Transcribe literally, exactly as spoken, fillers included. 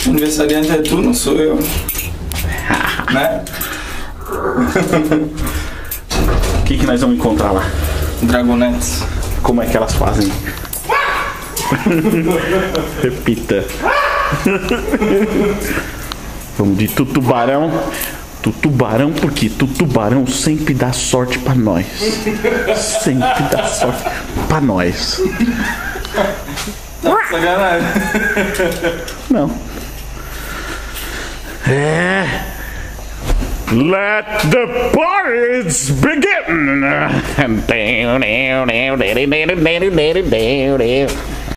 O aniversariante é tu, não sou eu. Né? O que, que nós vamos encontrar lá? Dragonettes. Como é que elas fazem? Repita. Vamos de tutubarão. Tutubarão, porque tutubarão sempre dá sorte pra nós. Sempre dá sorte pra nós. Tá sacanagem. Não. É. Let the parties begin.